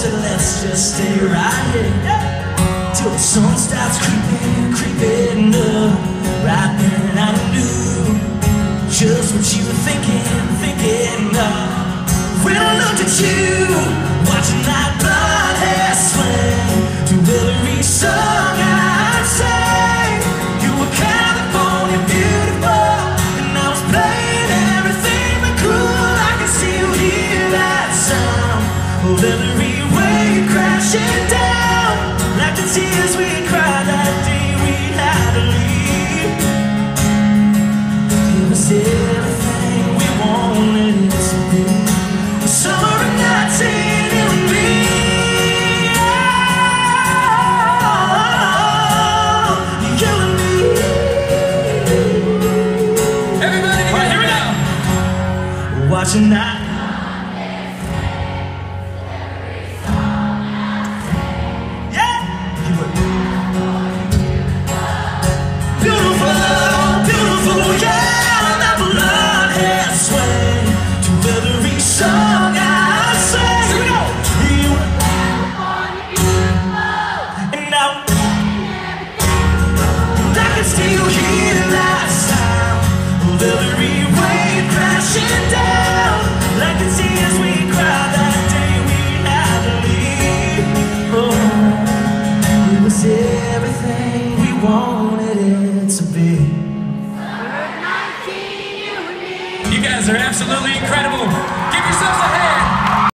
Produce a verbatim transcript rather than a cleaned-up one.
said let's just stay right here till the sun starts creeping, creeping up. Right then I knew just what you were thinking, thinking of. When I looked at you, watching that blonde hair swing to every song I'd sing. You were California beautiful, and I was playing everything but cool. I can still hear that sound of every wave crashing down, like the tears we cried that day we had to leave. It was everything we wanted it to be. The summer of nineteen, you and me. Oh, you and me. Everybody together, here we go. Watching that. Everything we wanted it to be. You guys are absolutely incredible.